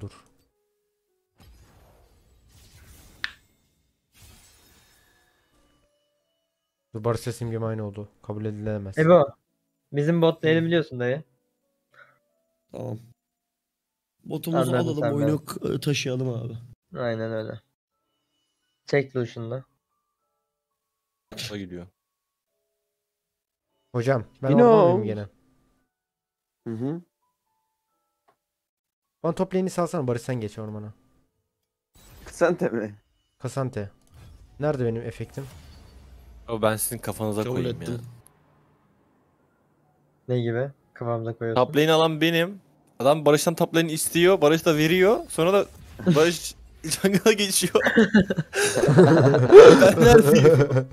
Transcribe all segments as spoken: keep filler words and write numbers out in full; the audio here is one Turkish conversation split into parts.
olur. Dur, Barış'la simgem aynı oldu. Kabul edilemez. Ebo. Bizim bot lane'i biliyorsun dayı. Tamam. Botumuzu Anladın alalım, sen oyunu k- taşıyalım abi. Aynen öyle. Çek Lucian'da. O gidiyor. Hocam ben Yine orman o. mıyım gene? Hı hı. Bana top lane'i salsana, Barış sen geç ormana. Sen tabii. Kasante. Nerede benim efektim? O ben sizin kafanıza Kabul koyayım ettim. ya. Ne gibi? Kafamda koyuyorsun. Top lane alan benim. Adam Barış'tan top lane istiyor. Barış da veriyor. Sonra da Barış jungle'a geçiyor. Ben neredeyim?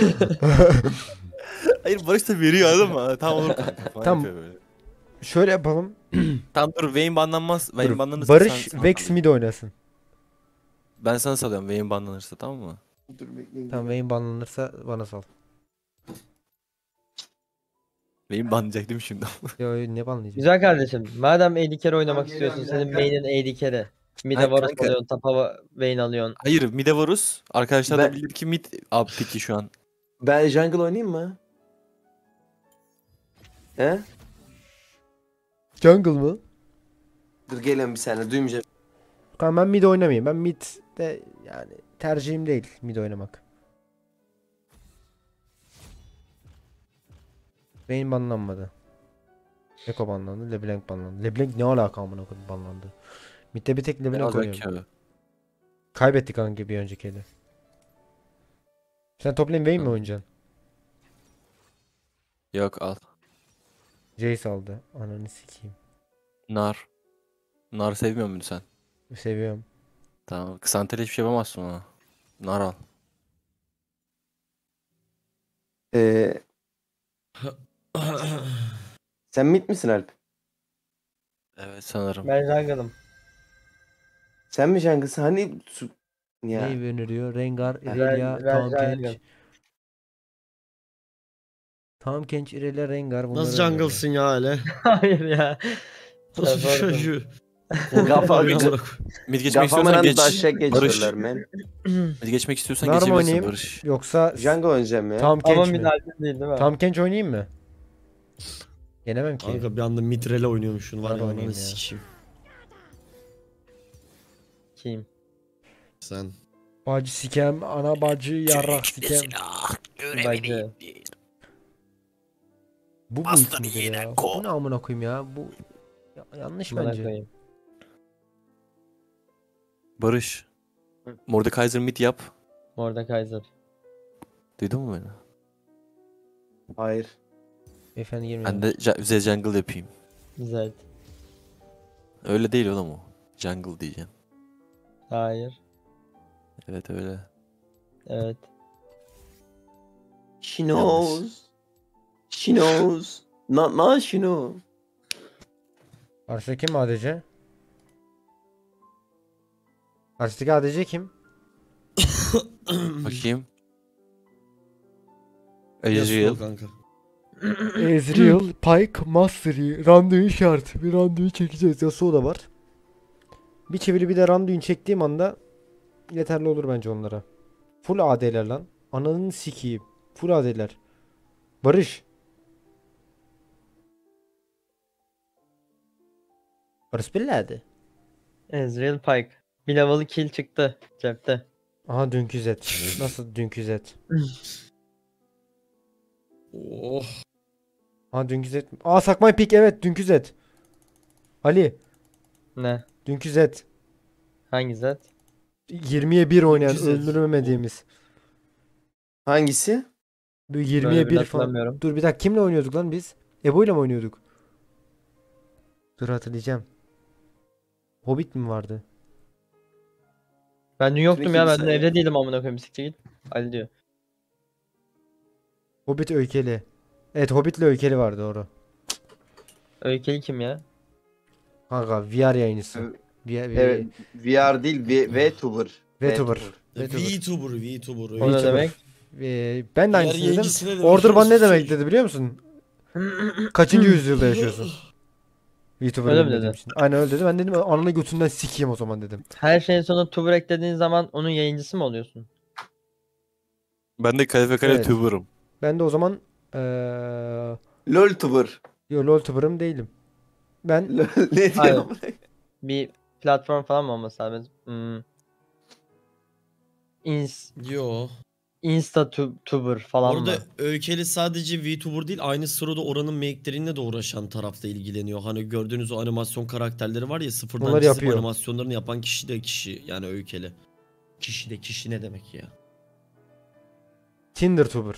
Hayır, Barış da veriyor, anladın mı? Tamam olur kanka falan Tamam. yapıyor böyle. Şöyle yapalım. Tamam dur, Vayne banlanmaz. Vayne Dur, banlanırsa Barış sen- sana Vex salayım. mid oynasın. Ben sana salıyorum Vayne banlanırsa, tamam mı? Dur bekleyin. Tamam, Vayne banlanırsa bana sal. Vayne banlayacaktım şimdi. Yo, yo, ne banlayacağım? Güzel kardeşim. Madem A D carry oynamak Tamam, istiyorsun. geliyorum, Senin gel, main'in A D carry. Mid'e Hayır, Varus kanka. alıyorsun. Tapa Vayne alıyorsun. Hayır, mid'e varus. Arkadaşlar Ben- da bilir ki mid up piki şu an. Ben jungle oynayayım mı? He? Jungle mı? Dur geliyorum bir saniye, duymayacağım. Tamam, ben mid oynamayayım. Ben mid de yani tercihim değil mid oynamak. Vayne banlanmadı. Eko banlandı. LeBlanc banlandı. LeBlanc ne alaka amına koyayım banlandı. Mid'de bir tek Ne LeBlanc olacak oynuyor. ki abi? Kaybettik kanka bir önceki eli. Sen top lane Vayne mi Tamam. oynayacaksın? Yok, al. Jace aldı. Ananı sikeyim. Nar. Nar sevmiyor musun sen? Seviyorum. Tamam. Kısantel hiçbir şey yapamazsın ona. Nar al. Ee, sen mid misin Alp? Evet sanırım. Ben jungle'ım. Sen mi jungle'sın? Hani su... Ya. Neyi öneriyor? Rengar, Ben- Irelia, ben Tahm Kench. jungle. Tahm Kench, Irelia, Rengar bunları Nasıl öneriyor. jungle'sın ya öyle? Hayır ya. Nasıl bir Sen çocuğu? Kafa Amına bir- koyayım. Mid geçmek istiyorsan Kafamın geç. da aşağı Barış. geçiyorlar men. Mid geçmek istiyorsan Nar mı geçebilirsin oynayayım Barış. yoksa Jungle oynayacağım ya. Tahm Ama Kench mid mi? halde değil değil mi? Tahm Kench oynayayım mı? Yenemem ki. Kanka bir anda mitrele oynuyormuşsun var Hadi ya, oynayayım ananı ya. sikeyim. Kim? Sen. Bacı sikem, ana bacı yarrak sikem. Bacı. Bu bu Bastır midir yine ya? ko. Bu ne amına koyayım ya? Bu ya- yanlış Bana bence. koyayım. Barış. Mordekaiser mid yap. Mordekaiser. Duydun mu beni? Hayır. Efendim girmiyor. Ben de ja- bize jungle yapayım. Güzel. Öyle değil oğlum o. Jungle diyeceğim. Hayır. Evet öyle. Evet. She knows. She knows. Not, not she knows. Karşıdaki kim A D C? Karşıdaki A D C kim? Bakayım. Yasuo Ezreal. kanka. Ezreal, Pyke, Mastery, Randuin şart. Bir Randuin çekeceğiz. Yasuo da var. Bir çeviri bir de Randuin çektiğim anda yeterli olur bence onlara. Full A D'ler lan. Ananın sikiyim. Full A D'ler. Barış. Barış belladi. Ezreal Pike. Bir level kill çıktı cepte. Aha dünkü Z. Nasıl dünkü Z? Oh. Aha dünkü Z. Aa Sakmay Pik, evet dünkü Z. Ali. Ne? Dünkü Z. Hangi zet? yirmiye bir oynayan Dünkü Z. öldüremediğimiz. Hangisi? Bu Böyle yirmiye birini bir falan. hatırlamıyorum. Dur bir dakika, kimle oynuyorduk lan biz? Ebo ile mi oynuyorduk? Dur hatırlayacağım. Hobbit mi vardı? Ben dün yoktum Sürekli ya, bir ben dün saniye. evde değilim amına koyayım, siktir git. Ali diyor. Hobbit öykeli. Evet, Hobbit'le öykeli vardı doğru. Öykeli kim ya? Kanka V R yayıncısı. V R, Evet. V R değil, V- VTuber. VTuber. VTuber. VTuber, VTuber. O ne VTuber. demek? Ee, ben de Diğer aynısını yayıncısına dedim. demek Order ban ne orospu demek çocuğu. dedi biliyor musun? Kaçıncı yüzyılda yaşıyorsun? VTuber Öyle mi bilmediğim dedi? için. Aynen öyle dedi. Ben dedim ananı götünden sikeyim o zaman dedim. Her şeyin sonuna tuber eklediğin zaman onun yayıncısı mı oluyorsun? Ben de kale ve kale Evet. tuber'ım. Ben de o zaman eee LOL tuber. yo LoL'tuber'ım değilim. Ben LOL ne Hayır. diyor? Bir platform falan mı olması lazım? Hmm. Ins Yo. Insta tu- tuber falan Orada mı? Öykeli sadece VTuber değil, aynı sırada oranın make'leriyle de uğraşan tarafta ilgileniyor. Hani gördüğünüz o animasyon karakterleri var ya, sıfırdan Onları çizip yapıyor. animasyonlarını yapan kişi de kişi, yani Öykeli. Kişi de kişi ne demek ya? Tindertuber.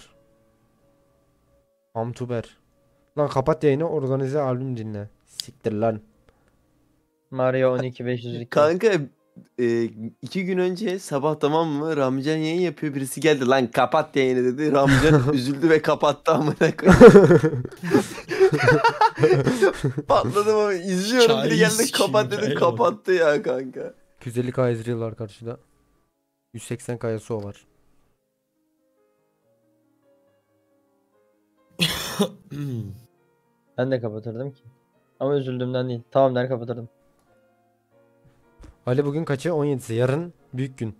Amtuber. Lan kapat yayını, organize albüm dinle. Siktir lan. Mario on iki beş yüz iki. Kanka e, iki gün önce sabah tamam mı Ramcan yayın yapıyor, birisi geldi lan kapat yayını dedi. Ramcan üzüldü ve kapattı amına koyayım. Patladım ama izliyorum, biri Hikayeyi geldi sikeyim, kapat dedi, hikayeye bak. kapattı ya kanka. iki yüz elli K Ezreal var karşıda. yüz seksen K Yasuo var. Ben de kapatırdım ki. Ama üzüldüğümden değil. Tamam der kapatırdım. Ali bugün kaçı? on yedisi. Yarın büyük gün.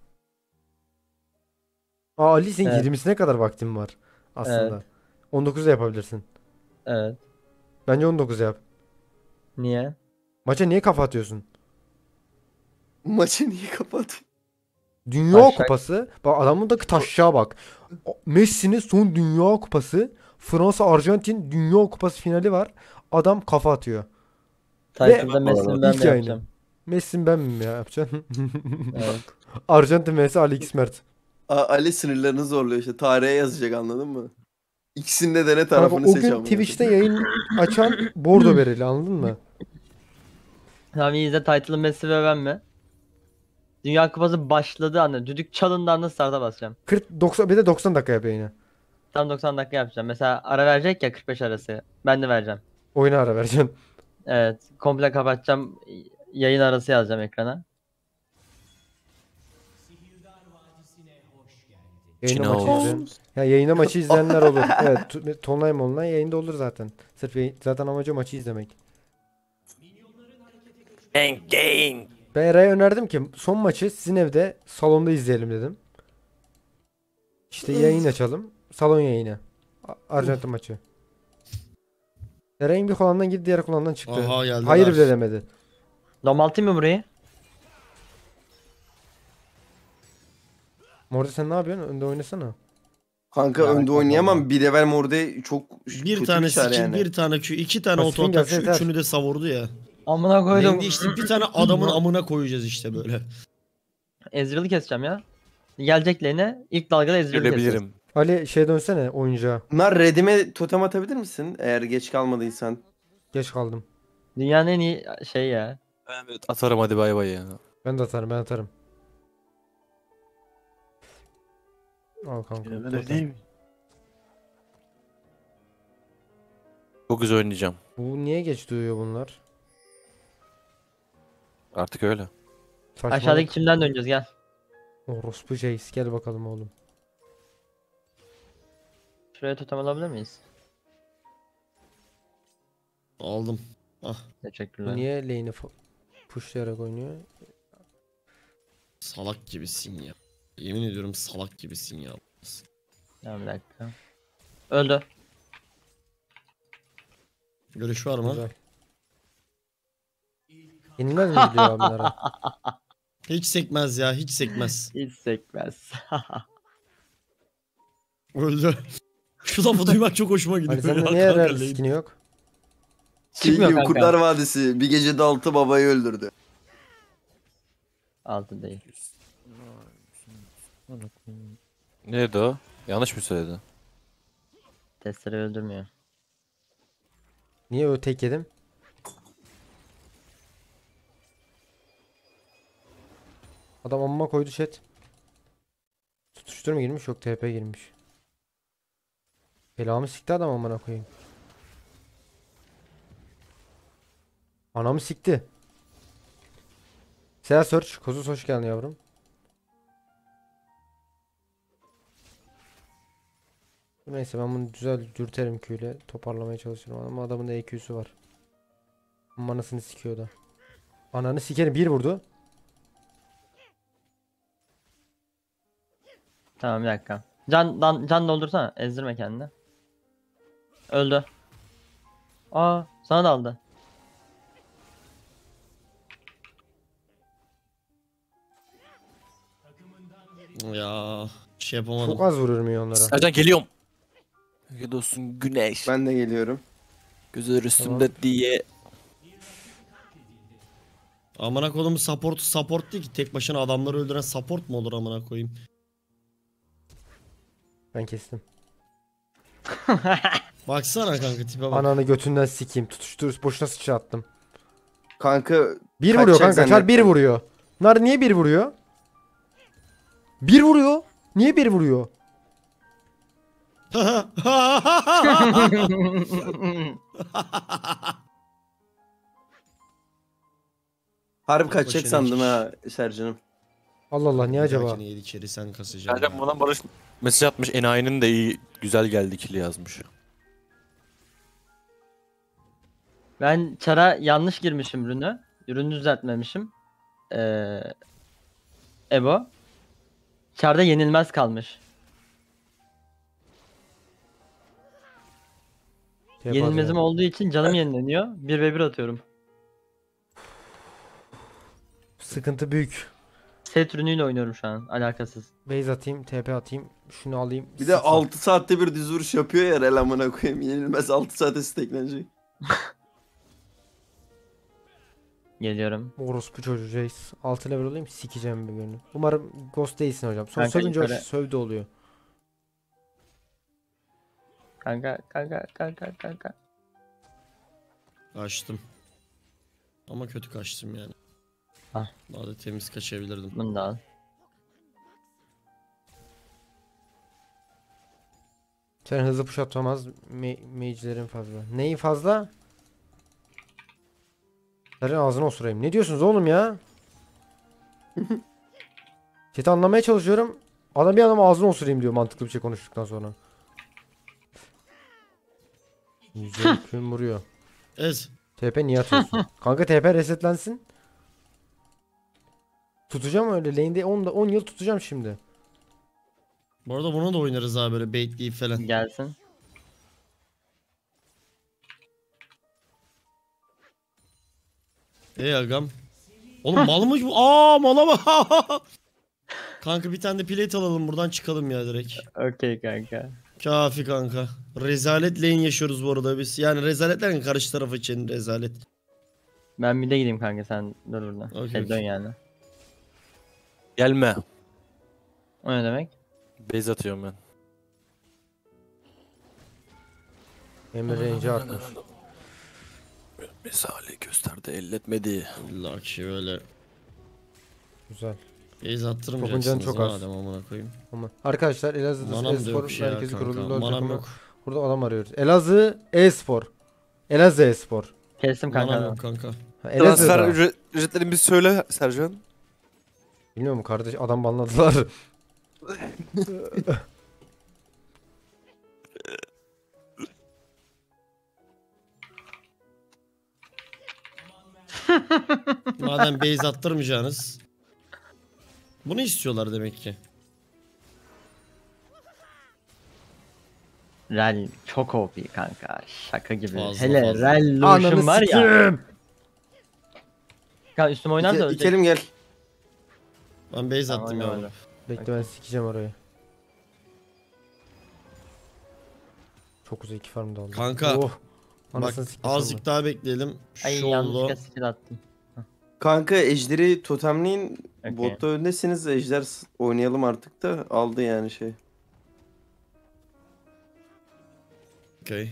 Aa Ali senin Evet. yirmisine kadar vaktin var. Aslında. Evet. on dokuzda yapabilirsin. Evet. Bence on dokuz yap. Niye? Maça niye kafa atıyorsun? Maçı niye kapat? Dünya Aşağı- Kupası. Bak adamın da taşağa bak. O- Messi'nin son Dünya Kupası. Fransa Arjantin Dünya Kupası finali var. Adam kafa atıyor. Title'da Ve- Messi'ni ben İlk de yayını. yapacağım. Messi ben mi ya yapacaksın? Evet. Arjantin vs Ali X Mert. A- Ali sınırlarını zorluyor işte, tarihe yazacak, anladın mı? İkisini de dene, Kanka, tarafını o seç gün amına Twitch'te koyayım. yayın açan bordo bereli, anladın mı? Tamam iyi izle, title'ı Messi ve ben mi? Dünya Kupası başladığı anda, düdük çalındığı anda start'a basacağım. kırk doksan bir de doksan dakika yap yayını. Tam doksan dakika yapacağım. Mesela ara verecek ya, kırk beş arası. Ben de vereceğim. Oyuna ara vereceksin. Evet. Komple kapatacağım. Yayın arası yazacağım ekrana. Yayına Çino. maçı izleyen. Ya yayına maçı izleyenler olur. Evet, tu- Tonline online yayında olur zaten. Sırf yayın- zaten amacı maçı izlemek. Ben Eray'a önerdim ki son maçı sizin evde salonda izleyelim dedim. İşte yayın açalım. Salon yayını. A- Arjantin maçı. Eray'ın bir kulağından girdi, diğer kulağından çıktı. Aha geldiler. Hayır bile demedi. Domaltayım mı burayı? Mordi sen ne yapıyorsun? Önde oynasana. Kanka Ya, önde tamam. oynayamam. Bir level morde çok Bir kötü tane çar skill, yani. bir tane Q, iki tane Pasifin auto atak, gelse şu yeter. üçünü de savurdu ya. Amına koydum. Neydi işte, bir tane adamın amına koyacağız işte böyle. Ezreal'ı keseceğim ya. Gelecek lane'e ilk dalgada Ezreal'ı keseceğiz. Gelebilirim. Ali şey dönsene oyuncağa. Bunlar redime totem atabilir misin eğer geç kalmadıysan? Geç kaldım. Dünyanın en iyi şey ya. Evet, atarım hadi bay bay ya. Ben de atarım, ben atarım. Al kanka. totem. Çok güzel oynayacağım. Bu niye geç duyuyor bunlar? Artık öyle. Saçmalık. Aşağıdaki çimden döneceğiz, gel. Orospu Jace, gel bakalım oğlum. Şuraya totem alabilir miyiz? Aldım. Ah, Bu Teşekkürler. niye lane'i fu- pushlayarak oynuyor? salak gibisin ya. Yemin ediyorum salak gibisin ya. Ya bir dakika. Öldü. Görüş var mı? Güzel. Yenilmez mi gidiyor abilere? Hiç sekmez ya, hiç sekmez. Hiç sekmez. Öldü. Şu lafı duymak çok hoşuma Ali gidiyor sende ya niye kanka, her lane. skini yok? Şey Çıkmıyor gibi, kanka. Kurtlar Vadisi bir gecede altı babayı öldürdü. Altı değil. Neydi o? Yanlış mı söyledi? Testleri öldürmüyor. Niye o tek yedim? Adam amma koydu chat. Tutuştur mu girmiş? Yok, T P girmiş. Belamı sikti adam, amına koyayım. Anamı sikti. Seha Search, Kozuz hoş geldin yavrum. Neyse ben bunu güzel dürterim Q ile toparlamaya çalışırım ama adamın da E Q'su var. Manasını sikiyordu. Ananı sikerim, bir vurdu. Tamam bir dakika. Can, dan, can doldursana. Ezdirme kendini. Öldü. Aa sana da aldı. Ya şey yapamadım. Çok az vuruyorum ya onlara. Sercan geliyorum. Ya dostum güneş. Ben de geliyorum. Gözler üstümde diye. Amına kodumu support support değil ki, tek başına adamları öldüren support mu olur amına koyayım? Ben kestim. Baksana kanka tipe bak. Ananı götünden sikeyim. Tutuştur, boşuna sıçra attım. Kanka Bir kaçacak vuruyor kanka. Çar bir zannettim. vuruyor. Bunlar niye bir vuruyor? Bir vuruyor. Niye bir vuruyor? Harbi kaçacak başına sandım hiç- ha Sercan'ım. Allah Allah, niye acaba? Acaba? içeri sen kasacaksın. Sercan bana Barış mesaj atmış. Enayi'nin de iyi güzel geldi kili yazmış. Ben çara yanlış girmişim ürünü. Ürünü düzeltmemişim. Ee, Ebo. Çarda yenilmez kalmış. Şey Yenilmezim yapar olduğu için canım yenileniyor. bir ve bir atıyorum. Sıkıntı büyük. Set ürünüyle oynuyorum şu an. Alakasız. Base atayım, T P atayım. Şunu alayım. Bir de sıçra. altı saatte bir düz vuruş yapıyor ya rel amına koyayım. Yenilmez altı saate steklenecek. Geliyorum. Orospu çocuğu Jace. altı level olayım, sikeceğim bir günü. Umarım Ghost değilsin hocam. Son Kanka sövünce yukarı- sövdü oluyor. Kanka kanka kanka kanka. Kaçtım. Ama kötü kaçtım yani. Ah. Daha da temiz kaçabilirdim. Bunu da al. Sen hızlı push atamaz. Ma mage'lerin fazla. Neyin fazla? Senin ağzına osurayım. Ne diyorsunuz oğlum ya? Chat'i anlamaya çalışıyorum. Adam bir adam ağzına osurayım diyor mantıklı bir şey konuştuktan sonra. Yüzde hüküm vuruyor. Ez. T P niye atıyorsun? Kanka T P resetlensin. Tutacağım öyle lane'de on da on yıl tutacağım şimdi. Bu arada bunu da oynarız abi böyle baitleyip falan. Gelsin. Ey agam. Oğlum mal mı bu? Aa mala bak. Kanka bir tane de plate alalım buradan çıkalım ya direkt. Okey kanka. Kafi kanka. Rezalet lane yaşıyoruz bu arada biz. Yani rezaletler karşı taraf için rezalet. Ben bir de gideyim kanka sen dur burada. Okey, Şey, dön okey. yani. Gelme. O ne demek? Base atıyorum ben. Emre range'i artmış. Misali gösterdi elletmedi. İlla ki öyle. Güzel. Base attırmayacaksınız Topuncan çok az. madem amına koyayım. Ama arkadaşlar Elazığ'da Manam da e-spor yok ya merkezi kanka. kuruldu. dört Manam takımı. yok. Burada adam arıyoruz. Elazığ e-spor. Elazığ e-spor. Kestim kanka. Manam yok kanka. Ha, Transfer Elazığ'da. ücret, ücretlerini bir söyle Sercan. Bilmiyorum kardeş, adam banladılar. Madem base attırmayacaksınız. Bunu istiyorlar demek ki. Rel çok O P kanka. Şaka gibi. Fazla, Hele fazla. Rel Ananı Lucian var ya. sikeyim. Kanka üstüme oynar da İke, ölecek. ikelim gel. Ben base Tamam, attım ya. oynamadım. Bekle ben sikeceğim orayı. Çok uzun iki farm da oldu. Kanka, Oh. Bak Anasını sikti azıcık sonunda. daha bekleyelim. Ay Şu yanlışlıkla oldu. skill attım. Kanka ejderi totemleyin. Okey. Botta öndesiniz ejder s- oynayalım artık da aldı yani şey. Okey.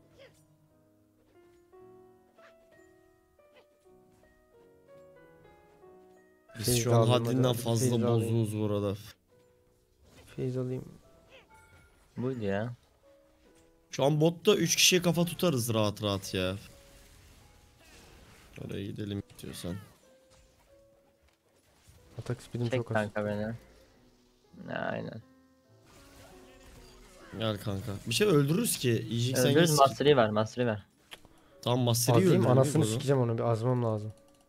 Biz Phase şu an aldım, haddinden hadi, fazla phase alayım. bozuğuz burada. Phase alayım. Buydu ya. Şu an botta üç kişiye kafa tutarız rahat rahat ya. Oraya gidelim istiyorsan. Atak speed'im Çek çok az. kanka beni. Aynen. Gel kanka. Bir şey öldürürüz ki. Yiyeceksen Öldürürüz git. mastery ver mastery ver. Tamam Master'ı Azayım öldürelim. anasını burada. sikeceğim onu bir azmam lazım.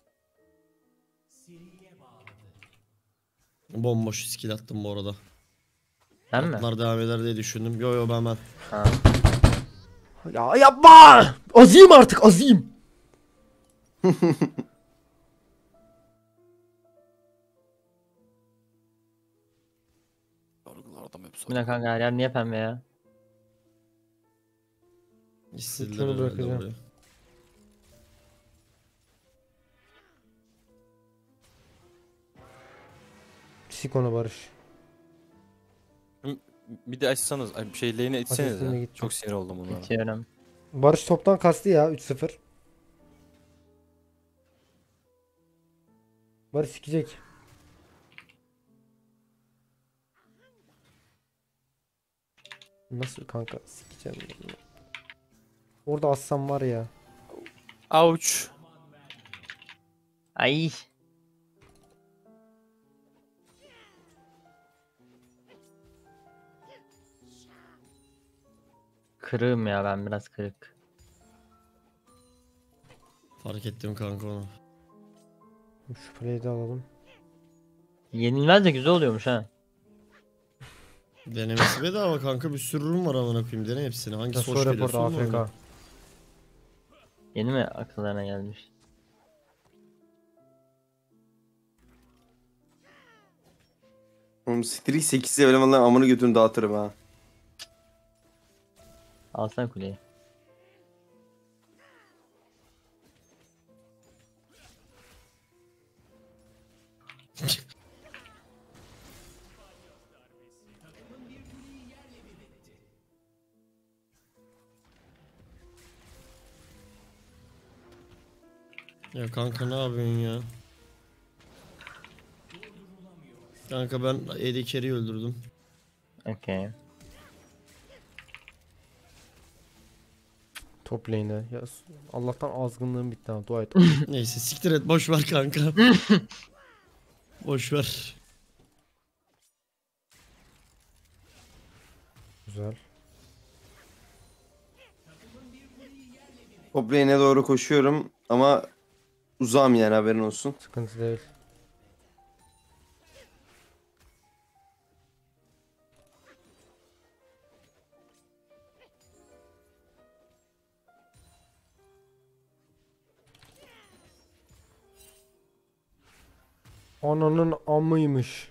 Bomboş skill attım bu arada. Sen mi? Atlar devam eder diye düşündüm. Yo yo ben ben. Ha. Ya yapma! Azayım artık azayım. Sorgulardım hep Bu ne kanka, her yer niye pembe ya? İstediler Şunu herhalde bırakacağım. buraya. Sik onu Barış. Bir de açsanız, ay, bir şey lane'e itseniz Asistine ya. gittim. Çok sinir oldum bunlara. Bitiyorum. Barış toptan kastı ya üç sıfır. Barış sikecek. Nasıl kanka sikeceğim. Orada assam var ya. Ouch. Ay. Kırığım ya, ben biraz kırık. Fark ettim kanka onu. Şu play'i de alalım. Yenilmez de güzel oluyormuş ha. Denemesi bedava kanka, bir sürü ürün var amına koyayım. Dene hepsini. Hangisi Nasıl hoş report geliyorsa onu oyna. A F K. Yeni mi akıllarına gelmiş? Oğlum Strik sekiz elemanların amını götünü dağıtırım ha. Alsana kuleyi. Ya kanka ne yapıyorsun ya? Kanka ben Eddie Carey'i öldürdüm. Okey. Top lane'de. Ya, Allah'tan azgınlığım bitti ha. Dua et. Neyse siktir et, boş ver kanka. Boş ver. Güzel. Top lane'e doğru koşuyorum ama uzağım yani, haberin olsun. Sıkıntı değil. Ananın amıymış.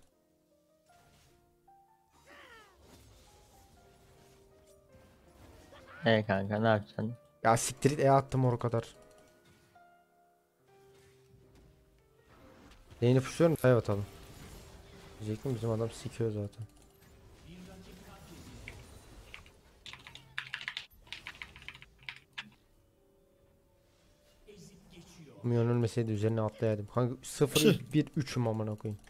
Ee kanka, ne yapacaksın? Ya siktir it, E attım o kadar. Lane'i pushluyorum, dive atalım. Diyecektim, bizim adam sikiyor zaten. Minyon ölmeseydi üzerine atlayaydım. Kanka sıfır bir üçüm amına koyayım.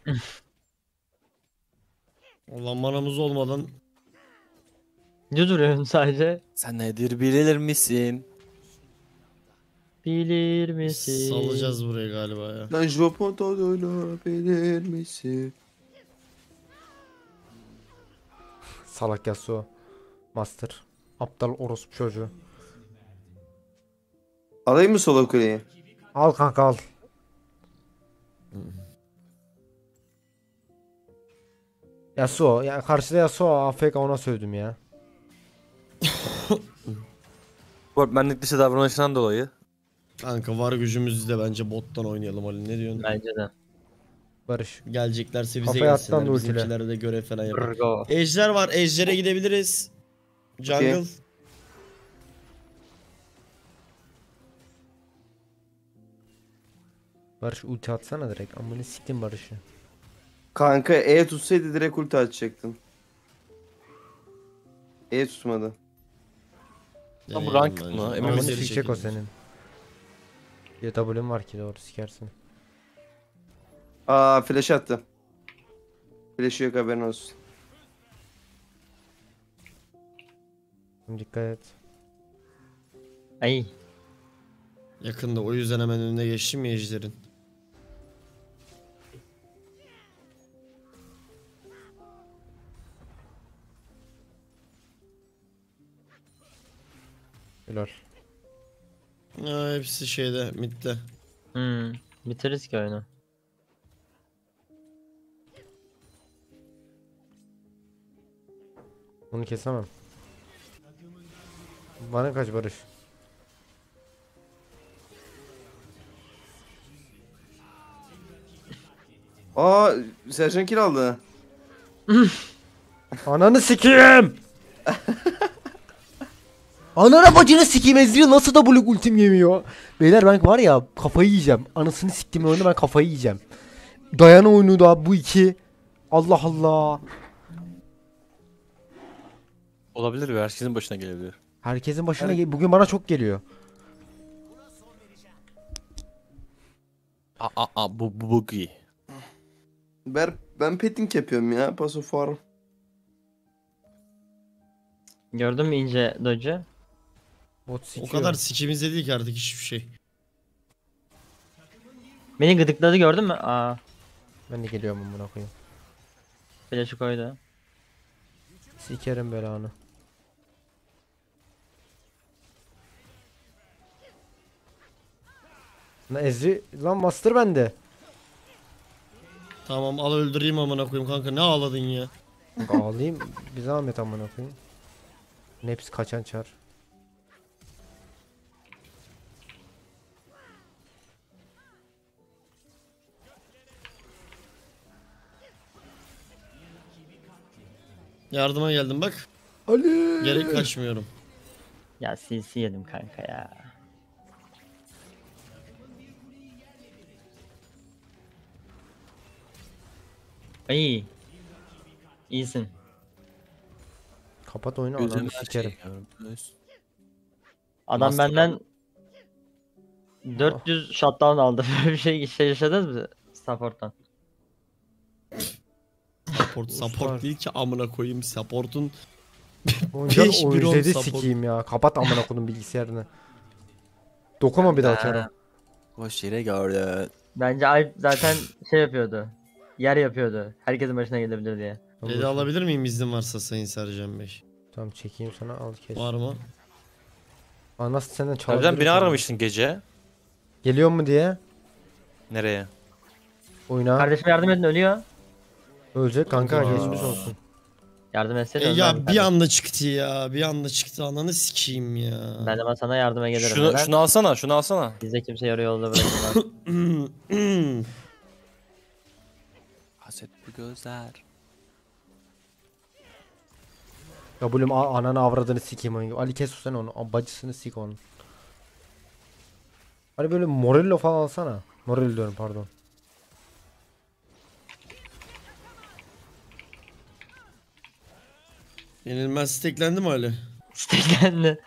Ulan manamız olmadan Ne duruyorsun sadece? Sen nedir bilir misin? Bilir misin? salacağız buraya galiba ya. Lan Japon tadını bilir misin? Salak Yasuo. Master. Aptal orospu çocuğu. Alayım mı solo kuleyi? Al kanka al. Yasuo. Ya karşıda Yasuo, A F K, ona sövdüm ya. Bu arada benlik dışı davranışından dolayı. Kanka var gücümüzü de bence bottan oynayalım Ali, ne diyorsun? Bence de. Barış. Geleceklerse bize Kafaya attan gelsinler, da ultiyle. bizimkilere de görev falan yapar. Brgo. Ejder var, Ejder'e gidebiliriz. Jungle. Okey. Barış ulti atsana direkt. Amına siktim Barış'ı. Kanka E tutsaydı direkt ulti açacaktın. E tutmadı. Ya bu Deneyelim ranked bence. mı? Emin Ama Amına misin? seri sikecek o çekilir. senin. Ya W'm var ki, doğru sikersin. Aa, flash attı. Flash yok, haberin olsun. Dikkat et. Ay. Yakında, o yüzden hemen önüne geçtim ya Ejder'in. Helal. Ha, hepsi şeyde midde. Hmm. Bitiririz ki oyunu. Bunu kesemem. Bana kaç Barış. Aa Sercan kill aldı. Ananı sikeyim. Anana bacını sikeyim, Ezreal nasıl da blok ultim yemiyor. Beyler ben var ya kafayı yiyeceğim. Anasını siktiğim oyunda ben kafayı yiyeceğim. Dayan oyunu da bu iki. Allah Allah. Olabilir ve herkesin başına gelebilir. Herkesin başına gel- bugün bana çok geliyor. Aa, aa, aa bu bu bu iyi. Ben, ben petting yapıyorum ya. Paso farm. Gördün mü ince dodge'u? Bot O sikiyor. kadar sikimizde değil ki artık hiçbir şey. Beni gıdıkladı gördün mü? Aa. Ben de geliyorum amına koyayım. Flash'ı koydu. Sikerim belanı. Lan Ezri lan master bende. Tamam al öldüreyim amına koyayım kanka, ne ağladın ya? Kanka ağlayayım bir zahmet amına koyayım. Hepsi kaçan çar. Yardıma geldim bak. Ali. Gerek kaçmıyorum. Ya C C yedim kanka ya. İyi. İyisin. Kapat oyunu Gözüm ananı her sikerim. şeyi görmüş. Adam Master benden dört yüz shutdown aldı. Böyle bir şey, şey yaşadınız mı? Support'tan. Support, support değil ki amına koyayım, support'un Oyuncan beş bir on oyuncadı support. sikeyim ya. Kapat amına kodum bilgisayarını. Dokunma bir daha çara. Boş yere gördü. Bence Alp zaten şey yapıyordu. Yer yapıyordu. Herkesin başına gelebilir diye. Dedi alabilir miyim izin varsa Sayın Sercan Bey? Tamam çekeyim sana al kes. Var mı? Aa, nasıl senden çalabilirim? Sercan beni aramıştın gece. Geliyor mu diye. Nereye? Oyuna. Kardeşime yardım edin, ölüyor. Ölecek kanka Aa. geçmiş olsun. Yardım etsene. E ölmez ya mi bir kardeşim? anda çıktı ya. Bir anda çıktı, ananı sikeyim ya. Ben de sana yardıma gelirim. Şunu, Neden? şunu alsana, şunu alsana. Bizde kimse yarı yolda bırakmaz. Haset bu gözler. Ya bölüm a- ananı avradını sikeyim oyunu. Ali kes sen onu. A- Bacısını sik onu. Hani böyle Morello falan alsana. Morello diyorum pardon. Yenilmez steklendi mi Ali? Steklendi.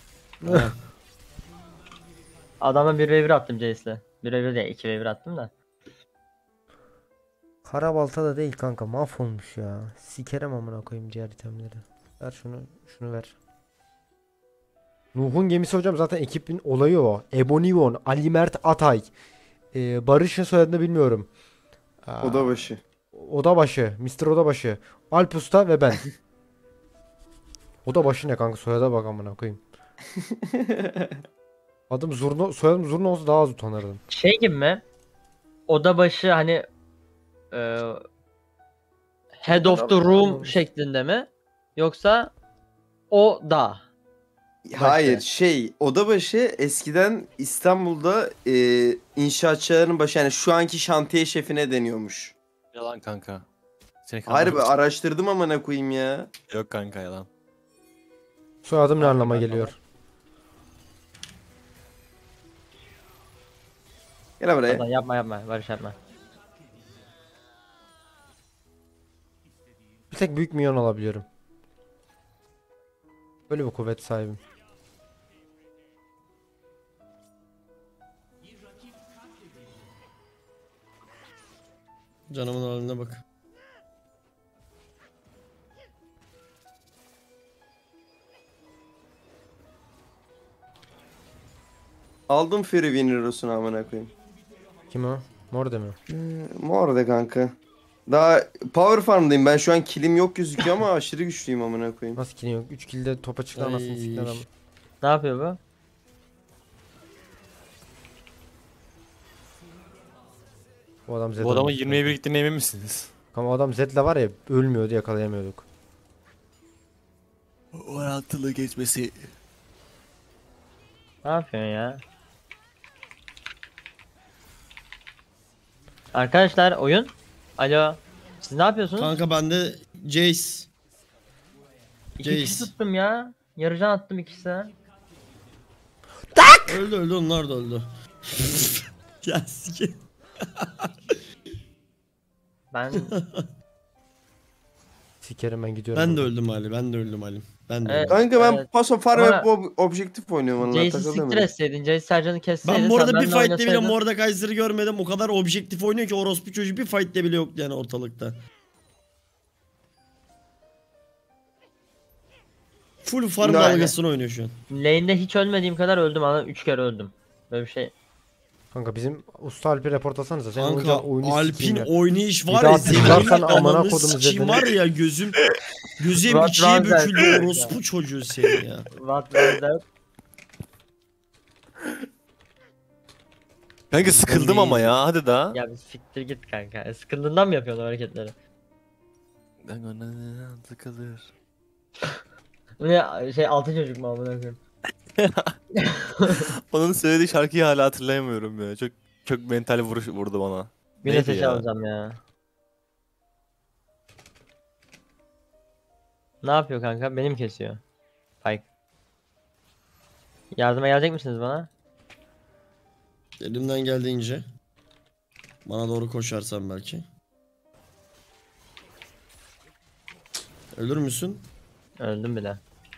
Adama bir ve bir attım Jace'le. bir ve bir değil, iki ve bir attım da. Karabalta da değil kanka mahvolmuş ya. Sikerim amına koyayım diğer itemleri. Ver şunu, şunu ver. Nuh'un gemisi hocam zaten ekibin olayı o. Ebonivon, Ali Mert Atay. Ee, Barış'ın soyadını bilmiyorum. Aa, Odabaşı. Odabaşı, mister Odabaşı, Alp Usta ve ben. Odabaşı ne kanka, soyada bak amına koyayım. Adım Zurna, soyadım Zurna olsa daha az utanırdım. Şey gibi mi? Oda başı hani e, head of the room şeklinde mi? Yoksa o da. Hayır şey Odabaşı eskiden İstanbul'da e, inşaatçıların başı, yani şu anki şantiye şefine deniyormuş. Yalan kanka. Seni Hayır be, kandırmış. araştırdım amına koyayım ya. Yok kanka yalan. Soyadım ne anlama geliyor? Gel buraya. Pardon, yapma yapma Barış yapma. Bir tek büyük minyon alabiliyorum. Böyle bir kuvvet sahibim. Canımın haline bak. Aldım Fury Winner'osunu amına koyayım. Kim o? Morde mi? Ee, Mor de kanka. Daha Power Farm'dayım ben şu an, kilim yok gözüküyor ama aşırı güçlüyüm amına koyayım. Nasıl kill yok? üç kill'de topa çıktı anasını Ay. sikti adam. Ne yapıyor bu? Bu adam Zed Bu adamın olmuş. yirmiye bir gittiğine emin misiniz? Ama adam Zed'le var ya ölmüyordu, yakalayamıyorduk. on altılı geçmesi. Ne yapıyorsun ya? Arkadaşlar oyun. Alo. Siz ne yapıyorsunuz? Kanka ben de Jace. İki kişi Jace. tuttum ya. Yarıcan attım ikisine. Öldü öldü onlar da öldü. Ya sike. Ben Sikerim ben gidiyorum. Ben de buradan. öldüm Ali. Ben de öldüm Ali. Ben de Evet. öldüm. Kanka ben Evet. paso farm Ama- hep ob- objektif oynuyorum onunla Jace'i takıldım. siktir ya. etseydin. Jace Sercan'ı kesseydin. Ben bu arada sen bir benimle fight'te bile oynasaydın. Mordekaiser'ı görmedim. O kadar objektif oynuyor ki orospu çocuğu bir fight'te bile yoktu yani ortalıkta. Full farm Yani. dalgasını oynuyor şu an. Lane'de hiç ölmediğim kadar öldüm ama üç kere öldüm. Böyle bir şey. Kanka bizim usta Alp'i report atsanıza. Sen Kanka oyunca oyunu sikeyim Alp'in ya. oynayış Bir var daha ya tıklarsan senin amına ananı kodum sikeyim Zed'ini. var ya gözüm gözüm What ikiye was that? büküldü orospu çocuğu seni ya. What was that? Kanka sıkıldım ama ya hadi da. Ya bir siktir git kanka. E, Sıkıldığından mı yapıyorsun o hareketleri? Sıkılır. Bu ne şey altın çocuk mu amına koyayım? Onun söylediği şarkıyı hala hatırlayamıyorum ya. Çok çok mental vuruş vurdu bana. Bir Neydi ateş ya? alacağım ya. Ne yapıyor kanka? Benim kesiyor. Pike. Yardıma gelecek misiniz bana? Elimden geldiğince. Bana doğru koşarsan belki. Ölür müsün? Öldüm bile.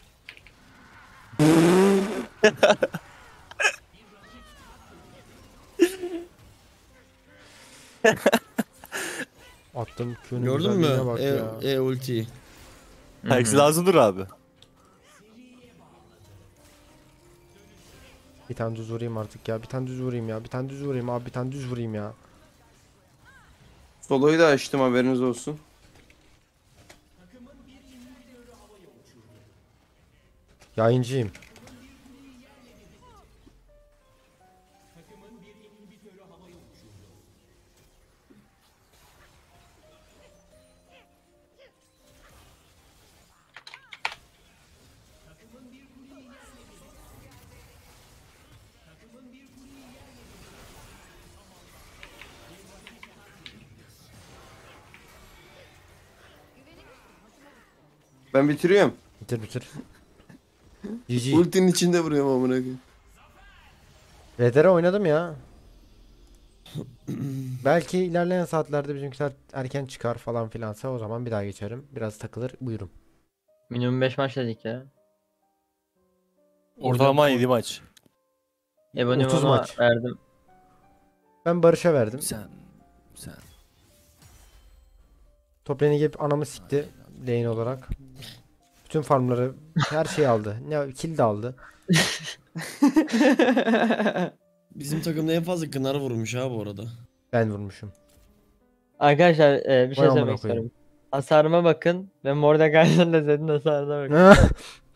Attım Q'nun Gördün güzelliğine mü? bak E, ya. e ultiyi. Herkes lazımdır abi. Bir tane düz vurayım artık ya. Bir tane düz vurayım ya. Bir tane düz vurayım abi. Bir tane düz vurayım ya. Solo'yu da açtım haberiniz olsun. Yayıncıyım. Ben bitiriyorum. Bitir bitir. G G. Ultinin içinde vuruyorum amına koyayım. R D R oynadım ya. Belki ilerleyen saatlerde bizimkiler erken çıkar falan filansa o zaman bir daha geçerim. Biraz takılır buyurun. Minimum beş maç dedik ya. Ortalama yedi maç. otuz Ebonimuma maç. verdim. Ben Barış'a verdim. Sen sen. Top lane'e gelip anamı sikti lane olarak. Bütün farmları her şeyi aldı. Ne kill de aldı. Bizim takımda en fazla Kınar vurmuş ha bu arada. Ben vurmuşum. Arkadaşlar e, bir şey Vay amına söylemek koyayım. istiyorum. Hasarıma bakın ve Mordekaiser'la Zed'in hasarına bakın.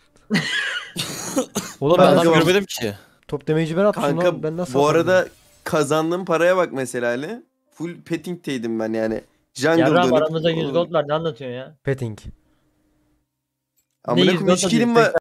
Oğlum Ben ben adam Kanka- görmedim ki. top damage'i ben attım Kanka lan. Ben nasıl bu atarım? arada kazandığım paraya bak mesela Ali. Full petting'teydim ben yani. Jungle Yarram dönüp- aramızda yüz gold var, ne anlatıyorsun ya? Petting. Amına yüz koyayım gold üç killim atıyor? var.